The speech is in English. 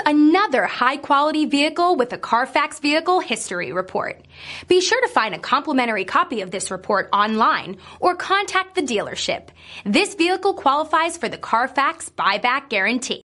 another high-quality vehicle with a Carfax Vehicle History Report. Be sure to find a complimentary copy of this report online or contact the dealership. This vehicle qualifies for the Carfax Buyback Guarantee.